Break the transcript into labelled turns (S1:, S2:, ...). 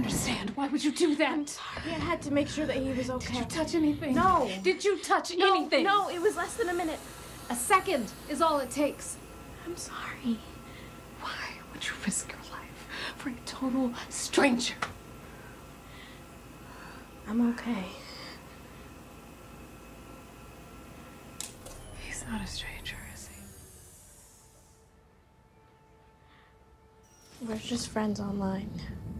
S1: understand. Why would you do that?
S2: I'm sorry. I had to make sure that he was okay.
S1: Did you touch anything?
S2: No.
S1: Did you touch anything?
S2: No, it was less than a minute.
S1: A second is all it takes.
S2: I'm sorry.
S1: Why would you risk your life for a total stranger?
S2: I'm okay.
S1: He's not a stranger, is he?
S2: We're just friends online.